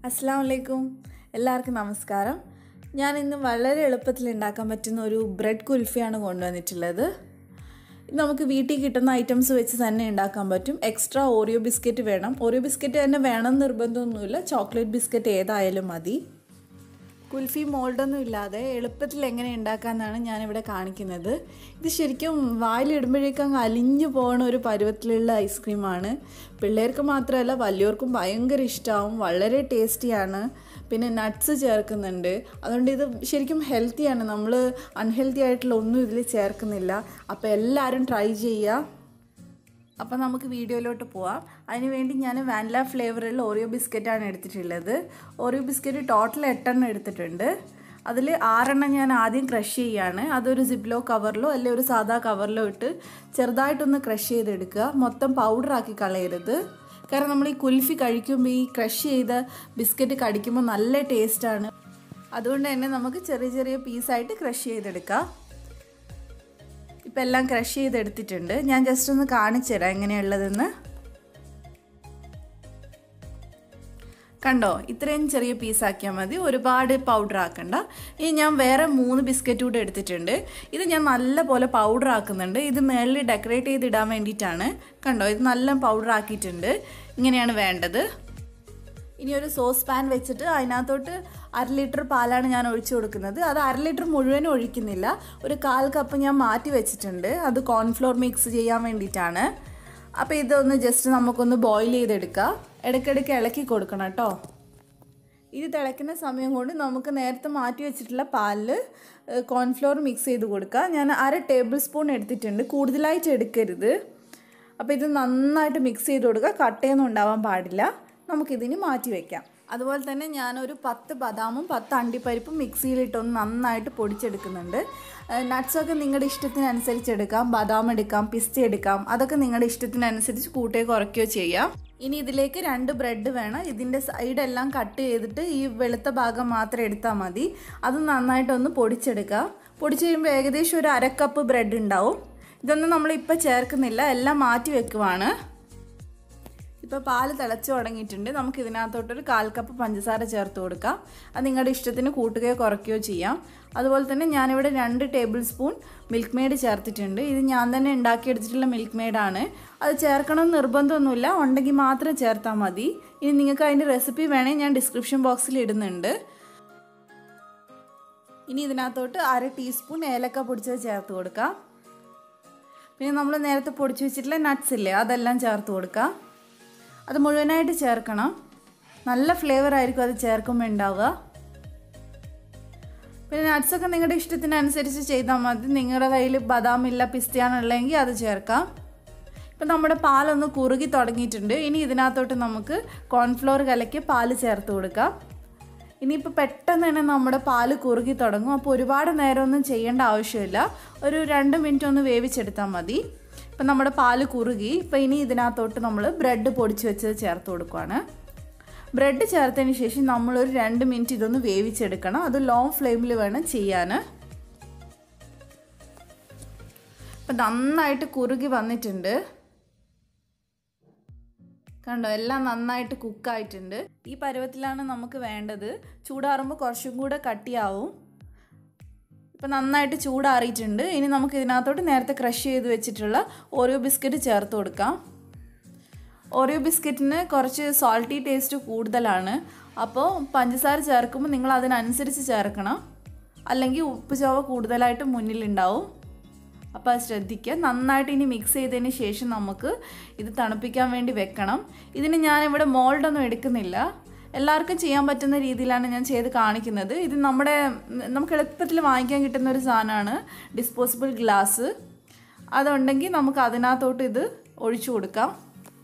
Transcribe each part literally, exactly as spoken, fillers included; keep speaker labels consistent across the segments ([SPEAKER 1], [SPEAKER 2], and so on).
[SPEAKER 1] അസ്സലാമു അലൈക്കും. എല്ലാവർക്കും നമസ്കാരം. ഞാൻ ഇന്ന് വളരെ എളുപ്പത്തിൽ ഉണ്ടാക്കാൻ പറ്റുന്ന ഒരു ബ്രെഡ് കുൽഫിയാണ് കൊണ്ടുവന്നിട്ടുള്ളത്. ഇത് നമുക്ക് വീട്ടിൽ കിട്ടുന്ന ഐറ്റംസ് വെച്ച് തന്നെ ഉണ്ടാക്കാൻ പറ്റും. എക്സ്ട്രാ ഓറിയോ ബിസ്ക്കറ്റ് വേണം. ഓറിയോ ബിസ്ക്കറ്റ് തന്നെ വേണം നിർബന്ധമൊന്നുമില്ല. ചോക്ലേറ്റ് ബിസ്ക്കറ്റ് ഏതായാലും മതി. കുൽഫി മോൾഡൊന്നും ഇല്ലാതെ എളുപ്പത്തിൽ എങ്ങനെ ഉണ്ടാക്കാമെന്നാണ് ഞാനിവിടെ കാണിക്കുന്നത്. ഇത് ശരിക്കും വായിലിടുമ്പോഴേക്കും അങ്ങ് അലിഞ്ഞു പോകുന്ന ഒരു പരുവത്തിലുള്ള ഐസ്ക്രീമാണ്. പിള്ളേർക്ക് മാത്രമല്ല വലിയവർക്കും ഭയങ്കര ഇഷ്ടമാവും. വളരെ ടേസ്റ്റിയാണ്. പിന്നെ നട്ട്സ് ചേർക്കുന്നുണ്ട്. അതുകൊണ്ട് ഇത് ശരിക്കും ഹെൽത്തിയാണ്. നമ്മൾ അൺഹെൽത്തി ആയിട്ടുള്ള ഒന്നും ഇതിൽ ചേർക്കുന്നില്ല. അപ്പോൾ എല്ലാവരും ട്രൈ ചെയ്യുക. അപ്പോൾ നമുക്ക് വീഡിയോയിലോട്ട് പോവാം. അതിനുവേണ്ടി ഞാൻ വാനില ഫ്ലേവറുള്ള ഓറിയോ ബിസ്ക്കറ്റാണ് എടുത്തിട്ടുള്ളത്. ഓറിയോ ബിസ്ക്കറ്റ് ടോട്ടൽ എട്ടെണ്ണം എടുത്തിട്ടുണ്ട്. അതിൽ ആറെണ്ണം ഞാൻ ആദ്യം ക്രഷ് ചെയ്യുകയാണ്. അതൊരു സിപ്ലോ കവറിലോ അല്ലെങ്കിൽ ഒരു സാധാ കവറിലോ ഇട്ട് ചെറുതായിട്ടൊന്ന് ക്രഷ് ചെയ്തെടുക്കുക. മൊത്തം പൗഡറാക്കി കളയരുത്. കാരണം നമ്മൾ ഈ കുൽഫി കഴിക്കുമ്പോൾ ഈ ക്രഷ് ചെയ്ത ബിസ്ക്കറ്റ് കടിക്കുമ്പോൾ നല്ല ടേസ്റ്റാണ്. അതുകൊണ്ട് തന്നെ നമുക്ക് ചെറിയ ചെറിയ പീസായിട്ട് ക്രഷ് ചെയ്തെടുക്കാം. ഇപ്പം എല്ലാം ക്രഷ് ചെയ്തെടുത്തിട്ടുണ്ട്. ഞാൻ ജസ്റ്റ് ഒന്ന് കാണിച്ചു തരാം എങ്ങനെയുള്ളതെന്ന്. കണ്ടോ, ഇത്രയും ചെറിയ പീസാക്കിയാൽ മതി. ഒരുപാട് പൗഡർ ആക്കണ്ട. ഇനി ഞാൻ വേറെ മൂന്ന് ബിസ്ക്കറ്റ് കൂടെ എടുത്തിട്ടുണ്ട്. ഇത് ഞാൻ നല്ല പോലെ പൗഡർ ആക്കുന്നുണ്ട്. ഇത് മേളിൽ ഡെക്കറേറ്റ് ചെയ്തിടാൻ വേണ്ടിയിട്ടാണ്. കണ്ടോ, ഇത് നല്ല പൗഡർ ആക്കിയിട്ടുണ്ട്. ഇങ്ങനെയാണ് വേണ്ടത്. ഇനി ഒരു സോസ് പാൻ വെച്ചിട്ട് അതിനകത്തോട്ട് അര ലിറ്റർ പാലാണ് ഞാൻ ഒഴിച്ചു കൊടുക്കുന്നത്. അത് അര ലിറ്റർ മുഴുവനും ഒഴിക്കുന്നില്ല. ഒരു കാൽ കപ്പ് ഞാൻ മാറ്റി വെച്ചിട്ടുണ്ട്. അത് കോൺഫ്ലോർ മിക്സ് ചെയ്യാൻ വേണ്ടിയിട്ടാണ്. അപ്പോൾ ഇതൊന്ന് ജസ്റ്റ് നമുക്കൊന്ന് ബോയിൽ ചെയ്തെടുക്കാം. ഇടയ്ക്കിടയ്ക്ക് ഇളക്കി കൊടുക്കണം കേട്ടോ. ഇത് തിളയ്ക്കുന്ന സമയം കൊണ്ട് നമുക്ക് നേരത്തെ മാറ്റി വെച്ചിട്ടുള്ള പാലിൽ കോൺഫ്ലോർ മിക്സ് ചെയ്ത് കൊടുക്കുക. ഞാൻ അര ടേബിൾ സ്പൂൺ എടുത്തിട്ടുണ്ട്. കൂടുതലായിട്ട് എടുക്കരുത്. അപ്പോൾ ഇത് നന്നായിട്ട് മിക്സ് ചെയ്ത് കൊടുക്കുക. കട്ടയൊന്നും ഉണ്ടാവാൻ പാടില്ല. നമുക്കിതിന് മാറ്റി വയ്ക്കാം. അതുപോലെ തന്നെ ഞാനൊരു പത്ത് ബദാമും പത്ത് അണ്ടിപ്പരിപ്പും മിക്സിയിലിട്ടൊന്ന് നന്നായിട്ട് പൊടിച്ചെടുക്കുന്നുണ്ട്. നട്ട്സൊക്കെ നിങ്ങളുടെ ഇഷ്ടത്തിനനുസരിച്ച് എടുക്കാം. ബദാം എടുക്കാം, പിസ്ത എടുക്കാം. അതൊക്കെ നിങ്ങളുടെ ഇഷ്ടത്തിനനുസരിച്ച് കൂട്ടുകയോ കുറയ്ക്കുകയോ ചെയ്യാം. ഇനി ഇതിലേക്ക് രണ്ട് ബ്രെഡ് വേണം. ഇതിൻ്റെ സൈഡെല്ലാം കട്ട് ചെയ്തിട്ട് ഈ വെളുത്ത ഭാഗം മാത്രം എടുത്താൽ മതി. അത് നന്നായിട്ടൊന്ന് പൊടിച്ചെടുക്കുക. പൊടിച്ച് കഴിയുമ്പോൾ ഏകദേശം ഒരു അരക്കപ്പ് ബ്രെഡ് ഉണ്ടാവും. ഇതൊന്നും നമ്മളിപ്പോൾ ചേർക്കുന്നില്ല, എല്ലാം മാറ്റി വെക്കുവാണ്. ഇപ്പോൾ പാല് തിളച്ച് തുടങ്ങിയിട്ടുണ്ട്. നമുക്ക് ഇതിനകത്തോട്ടൊരു കാൽ കപ്പ് പഞ്ചസാര ചേർത്ത് കൊടുക്കാം. അത് നിങ്ങളുടെ ഇഷ്ടത്തിന് കൂട്ടുകയോ കുറയ്ക്കുകയോ ചെയ്യാം. അതുപോലെ തന്നെ ഞാനിവിടെ രണ്ട് ടേബിൾ സ്പൂൺ മിൽക്ക് മെയ്ഡ് ചേർത്തിട്ടുണ്ട്. ഇത് ഞാൻ തന്നെ ഉണ്ടാക്കിയെടുത്തിട്ടുള്ള മിൽക്ക് മെയ്ഡാണ്. അത് ചേർക്കണമെന്ന് നിർബന്ധമൊന്നുമില്ല, ഉണ്ടെങ്കിൽ മാത്രം ചേർത്താൽ മതി. ഇനി നിങ്ങൾക്ക് അതിൻ്റെ റെസിപ്പി വേണമെങ്കിൽ ഞാൻ ഡിസ്ക്രിപ്ഷൻ ബോക്സിൽ ഇടുന്നുണ്ട്. ഇനി ഇതിനകത്തോട്ട് അര ടീസ്പൂൺ ഏലക്ക പൊടിച്ചത് ചേർത്ത് കൊടുക്കാം. പിന്നെ നമ്മൾ നേരത്തെ പൊടിച്ച് വെച്ചിട്ടുള്ള നട്ട്സ് ഇല്ലേ, അതെല്ലാം ചേർത്ത് കൊടുക്കാം. അത് മുഴുവനായിട്ട് ചേർക്കണം. നല്ല ഫ്ലേവർ ആയിരിക്കും അത് ചേർക്കുമ്പോൾ ഉണ്ടാവുക. പിന്നെ നട്ട്സൊക്കെ നിങ്ങളുടെ ഇഷ്ടത്തിനനുസരിച്ച് ചെയ്താൽ മതി. നിങ്ങളുടെ കയ്യിൽ ബദാം ഇല്ല, പിസ്തയാണുള്ളതെങ്കിൽ അത് ചേർക്കാം. ഇപ്പം നമ്മുടെ പാലൊന്ന് കുറുകി തുടങ്ങിയിട്ടുണ്ട്. ഇനി ഇതിനകത്തോട്ട് നമുക്ക് കോൺഫ്ലോർ കലക്കി പാല് ചേർത്ത് കൊടുക്കാം. ഇനിയിപ്പോൾ പെട്ടെന്ന് തന്നെ നമ്മുടെ പാല് കുറുകി തുടങ്ങും. അപ്പോൾ ഒരുപാട് നേരമൊന്നും ചെയ്യേണ്ട ആവശ്യമില്ല. ഒരു രണ്ട് മിനിറ്റ് ഒന്ന് വേവിച്ചെടുത്താൽ മതി. ഇപ്പം നമ്മുടെ പാല് കുറുകി. ഇപ്പം ഇനി ഇതിനകത്തോട്ട് നമ്മൾ ബ്രെഡ് പൊടിച്ച് വെച്ചത് ചേർത്ത് കൊടുക്കുകയാണ്. ബ്രെഡ് ചേർത്തതിന് ശേഷം നമ്മളൊരു രണ്ട് മിനിറ്റ് ഇതൊന്ന് വേവിച്ചെടുക്കണം. അത് ലോങ് ഫ്ലെയിമിൽ വേണം ചെയ്യാൻ. ഇപ്പം നന്നായിട്ട് കുറുകി വന്നിട്ടുണ്ട്. കണ്ടോ, എല്ലാം നന്നായിട്ട് കുക്കായിട്ടുണ്ട്. ഈ പരുവത്തിലാണ് നമുക്ക് വേണ്ടത്. ചൂടാറുമ്പോൾ കുറച്ചും കൂടെ കട്ടിയാവും. ഇപ്പം നന്നായിട്ട് ചൂടാറിയിട്ടുണ്ട്. ഇനി നമുക്ക് ഇതിനകത്തോട്ട് നേരത്തെ ക്രഷ് ചെയ്ത് വെച്ചിട്ടുള്ള ഓറിയോ ബിസ്ക്കറ്റ് ചേർത്ത് കൊടുക്കാം. ഓറിയോ ബിസ്ക്കറ്റിന് കുറച്ച് സോൾട്ടി ടേസ്റ്റ് കൂടുതലാണ്. അപ്പോൾ പഞ്ചസാര ചേർക്കുമ്പോൾ നിങ്ങൾ അതിനനുസരിച്ച് ചേർക്കണം. അല്ലെങ്കിൽ ഉപ്പ് ചുവ കൂടുതലായിട്ട് മുന്നിലുണ്ടാവും. അപ്പോൾ അത് ശ്രദ്ധിക്കുക. നന്നായിട്ട് ഇനി മിക്സ് ചെയ്തതിന് ശേഷം നമുക്ക് ഇത് തണുപ്പിക്കാൻ വേണ്ടി വെക്കണം. ഇതിന് ഞാനിവിടെ മോൾഡൊന്നും എടുക്കുന്നില്ല. എല്ലാവർക്കും ചെയ്യാൻ പറ്റുന്ന രീതിയിലാണ് ഞാൻ ചെയ്ത് കാണിക്കുന്നത്. ഇത് നമ്മുടെ നമുക്ക് എളുപ്പത്തിൽ വാങ്ങിക്കാൻ കിട്ടുന്ന ഒരു സാധനമാണ്, ഡിസ്പോസിബിൾ ഗ്ലാസ്. അതുണ്ടെങ്കിൽ നമുക്ക് അതിനകത്തോട്ട് ഇത് ഒഴിച്ചു കൊടുക്കാം.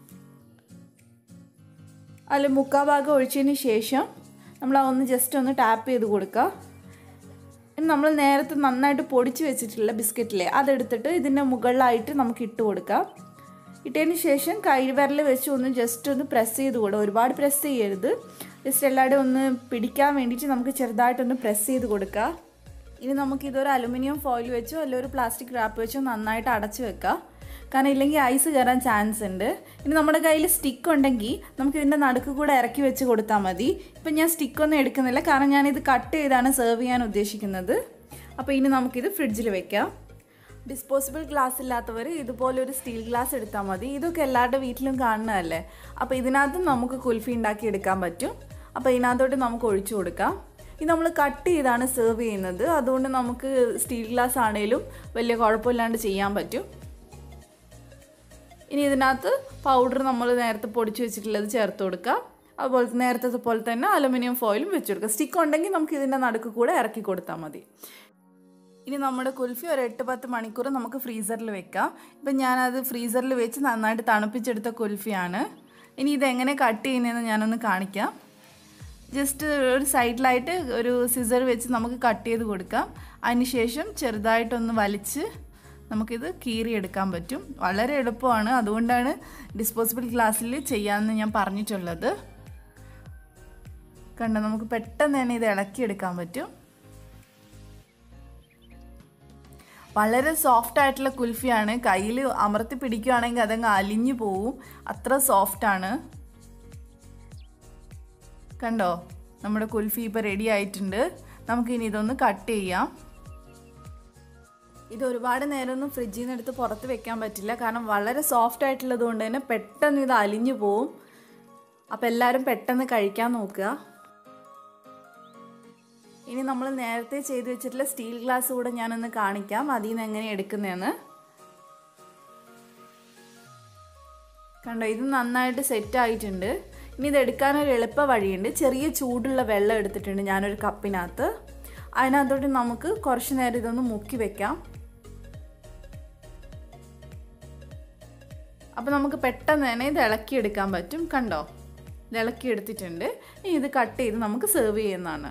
[SPEAKER 1] അതിൽ മുക്കാൽ ഭാഗം ഒഴിച്ചതിന് ശേഷം നമ്മൾ ഒന്ന് ജസ്റ്റ് ഒന്ന് ടാപ്പ് ചെയ്ത് കൊടുക്കുക. ഇനി നമ്മൾ നേരത്തെ നന്നായിട്ട് പൊടിച്ച് വെച്ചിട്ടുള്ള ബിസ്ക്കറ്റില്ലേ, അതെടുത്തിട്ട് ഇതിൻ്റെ മുകളിലായിട്ട് നമുക്ക് ഇട്ട് കൊടുക്കാം. ഇട്ടതിന് ശേഷം കൈവിരൽ വെച്ച് ഒന്ന് ജസ്റ്റ് ഒന്ന് പ്രസ് ചെയ്ത് കൊടുക്കുക. ഒരുപാട് പ്രസ് ചെയ്യരുത്. ജസ്റ്റ് എല്ലാവരും ഒന്ന് പിടിക്കാൻ വേണ്ടിയിട്ട് നമുക്ക് ചെറുതായിട്ടൊന്ന് പ്രസ് ചെയ്ത് കൊടുക്കുക. ഇനി നമുക്കിതൊരു അലുമിനിയം ഫോയിൽ വെച്ചോ അല്ലെങ്കിൽ ഒരു പ്ലാസ്റ്റിക് റാപ്പ് വെച്ചോ നന്നായിട്ട് അടച്ച് വെക്കാം. കാരണം ഇല്ലെങ്കിൽ ഐസ് കയറാൻ ചാൻസ് ഉണ്ട്. ഇനി നമ്മുടെ കയ്യിൽ സ്റ്റിക്ക് ഉണ്ടെങ്കിൽ നമുക്ക് ഇതിൻ്റെ നടുക്ക് കൂടെ ഇറക്കി വെച്ച് കൊടുത്താൽ മതി. ഇപ്പം ഞാൻ സ്റ്റിക്കൊന്നും എടുക്കുന്നില്ല, കാരണം ഞാനിത് കട്ട് ചെയ്താണ് സെർവ് ചെയ്യാൻ ഉദ്ദേശിക്കുന്നത്. അപ്പോൾ ഇനി നമുക്കിത് ഫ്രിഡ്ജിൽ വെക്കാം. ഡിസ്പോസിബിൾ ഗ്ലാസ് ഇല്ലാത്തവർ ഇതുപോലെ ഒരു സ്റ്റീൽ ഗ്ലാസ് എടുത്താൽ മതി. ഇതൊക്കെ എല്ലാവരുടെ വീട്ടിലും കാണുന്നതല്ലേ. അപ്പോൾ ഇതിനകത്തും നമുക്ക് കുൽഫി ഉണ്ടാക്കി എടുക്കാൻ പറ്റും. അപ്പോൾ ഇതിനകത്തോട്ട് നമുക്ക് ഒഴിച്ചു കൊടുക്കാം. ഇത് നമ്മൾ കട്ട് ചെയ്താണ് സെർവ് ചെയ്യുന്നത്, അതുകൊണ്ട് നമുക്ക് സ്റ്റീൽ ഗ്ലാസ് ആണെങ്കിലും വലിയ കുഴപ്പമില്ലാണ്ട് ചെയ്യാൻ പറ്റും. ഇനി ഇതിനകത്ത് പൗഡർ നമ്മൾ നേരത്തെ പൊടിച്ച് വെച്ചിട്ടുള്ളത് ചേർത്ത് കൊടുക്കാം. അതുപോലെ നേരത്തെ പോലെ തന്നെ അലുമിനിയം ഫോയിലും വെച്ച് കൊടുക്കാം. സ്റ്റിക്ക് ഉണ്ടെങ്കിൽ നമുക്ക് ഇതിൻ്റെ നടുക്ക് കൂടെ ഇറക്കി കൊടുത്താൽ മതി. ഇനി നമ്മുടെ കുൽഫി ഒരു എട്ട് പത്ത് മണിക്കൂർ നമുക്ക് ഫ്രീസറിൽ വെക്കാം. ഇപ്പം ഞാനത് ഫ്രീസറിൽ വെച്ച് നന്നായിട്ട് തണുപ്പിച്ചെടുത്ത കുൽഫിയാണ്. ഇനി ഇതെങ്ങനെ കട്ട് ചെയ്യുന്നതെന്ന് ഞാനൊന്ന് കാണിക്കാം. ജസ്റ്റ് ഒരു സൈഡിലായിട്ട് ഒരു സിസർ വെച്ച് നമുക്ക് കട്ട് ചെയ്ത് കൊടുക്കാം. അതിനുശേഷം ചെറുതായിട്ടൊന്ന് വലിച്ച് നമുക്കിത് കീറിയെടുക്കാൻ പറ്റും. വളരെ എളുപ്പമാണ്, അതുകൊണ്ടാണ് ഡിസ്പോസിബിൾ ഗ്ലാസ്സിൽ ചെയ്യാമെന്ന് ഞാൻ പറഞ്ഞിട്ടുള്ളത്. കണ്ടോ, നമുക്ക് പെട്ടെന്ന് തന്നെ ഇത് ഇളക്കിയെടുക്കാൻ പറ്റും. വളരെ സോഫ്റ്റ് ആയിട്ടുള്ള കുൽഫിയാണ്. കയ്യിൽ അമർത്തി പിടിക്കുകയാണെങ്കിൽ അതങ്ങ് അലിഞ്ഞു പോവും, അത്ര സോഫ്റ്റാണ്. കണ്ടോ, നമ്മുടെ കുൽഫി ഇപ്പോൾ റെഡി ആയിട്ടുണ്ട്. നമുക്കിനി ഇതൊന്ന് കട്ട് ചെയ്യാം. ഇത് ഒരുപാട് നേരമൊന്നും ഫ്രിഡ്ജിൽ നിന്ന് എടുത്ത് പുറത്ത് വെക്കാൻ പറ്റില്ല, കാരണം വളരെ സോഫ്റ്റ് ആയിട്ടുള്ളത് കൊണ്ട് തന്നെ പെട്ടെന്ന് ഇത് അലിഞ്ഞു പോവും. അപ്പോൾ എല്ലാവരും പെട്ടെന്ന് കഴിക്കാൻ നോക്കുക. ഇനി നമ്മൾ നേരത്തെ ചെയ്ത് വെച്ചിട്ടുള്ള സ്റ്റീൽ ഗ്ലാസ് കൂടെ ഞാനൊന്ന് കാണിക്കാം, അതിൽ നിന്ന് എങ്ങനെ എടുക്കുന്നതെന്ന്. കണ്ടോ, ഇത് നന്നായിട്ട് സെറ്റ് ആയിട്ടുണ്ട്. ഇനി ഇത് എടുക്കാനൊരു എളുപ്പ വഴിയുണ്ട്. ചെറിയ ചൂടുള്ള വെള്ളം എടുത്തിട്ടുണ്ട് ഞാനൊരു കപ്പിനകത്ത്. അതിനകത്തോട്ട് നമുക്ക് കുറച്ച് നേരം ഇതൊന്ന് മുക്കി വെക്കാം. അപ്പോൾ നമുക്ക് പെട്ടെന്ന് തന്നെ ഇത് ഇളക്കിയെടുക്കാൻ പറ്റും. കണ്ടോ, ഇത് ഇളക്കിയെടുത്തിട്ടുണ്ട്. ഇനി ഇത് കട്ട് ചെയ്ത് നമുക്ക് സെർവ് ചെയ്യുന്നതാണ്.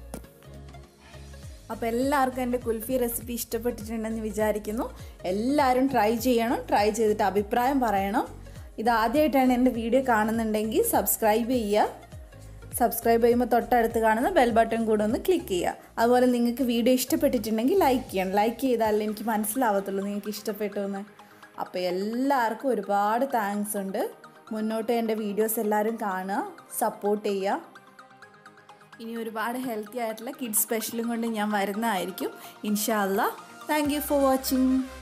[SPEAKER 1] അപ്പോൾ എല്ലാവർക്കും എൻ്റെ കുൽഫി റെസിപ്പി ഇഷ്ടപ്പെട്ടിട്ടുണ്ടെന്ന് വിചാരിക്കുന്നു. എല്ലാവരും ട്രൈ ചെയ്യണം. ട്രൈ ചെയ്തിട്ട് അഭിപ്രായം പറയണം. ഇത് ആദ്യമായിട്ടാണ് എൻ്റെ വീഡിയോ കാണുന്നുണ്ടെങ്കിൽ സബ്സ്ക്രൈബ് ചെയ്യുക. സബ്സ്ക്രൈബ് ചെയ്യുമ്പോൾ തൊട്ടടുത്ത് കാണുന്ന ബെൽ ബട്ടൺ കൂടെ ഒന്ന് ക്ലിക്ക് ചെയ്യുക. അതുപോലെ നിങ്ങൾക്ക് വീഡിയോ ഇഷ്ടപ്പെട്ടിട്ടുണ്ടെങ്കിൽ ലൈക്ക് ചെയ്യണം. ലൈക്ക് ചെയ്താലേ എനിക്ക് മനസ്സിലാവത്തുള്ളൂ നിങ്ങൾക്ക് ഇഷ്ടപ്പെട്ടു എന്ന്. അപ്പോൾ എല്ലാവർക്കും ഒരുപാട് താങ്ക്സ് ഉണ്ട്. മുന്നോട്ട് എൻ്റെ വീഡിയോസ് എല്ലാവരും കാണുക, സപ്പോർട്ട് ചെയ്യുക. ഇനി ഒരുപാട് ഹെൽത്തി ആയിട്ടുള്ള കിഡ്സ് സ്പെഷ്യലും കൊണ്ട് ഞാൻ വരുന്നതായിരിക്കും ഇൻഷാ അല്ലാ. Thank you for watching.